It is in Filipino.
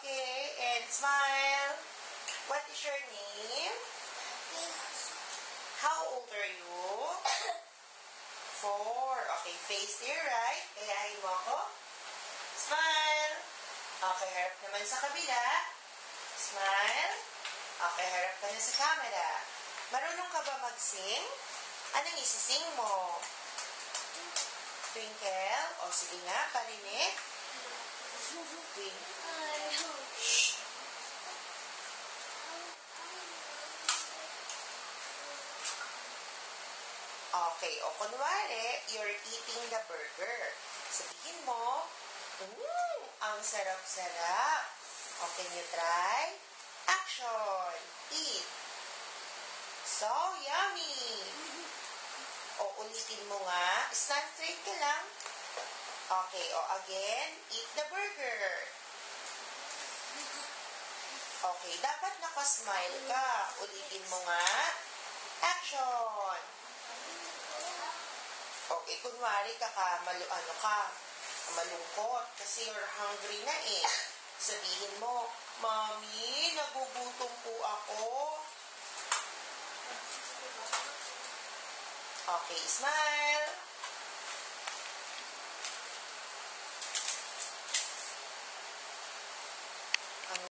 Okay, and smile. What is your name? How old are you? 4. Okay, face to your right. Kayahin mo ako. Smile. Okay, harap naman sa kabila. Smile. Okay, harap ka na sa camera. Marunong ka ba mag-sing? Anong isising mo? Twinkle? O sige nga, parinig. Twinkle. Shh. Okay, o kunwari, you're eating the burger. Sabihin mo, ang sarap-sarap. O, can you try? Action! Eat! So yummy! O, ulitin mo nga. Stand straight ka lang. Okay, o again, eat the burger. Okay, dapat nakasmile ka. Ulitin mo nga. Action! Okay, kunwari malungkot kasi you're hungry na eh. Sabihin mo, Mami, nagugutom po ako. Okay, smile.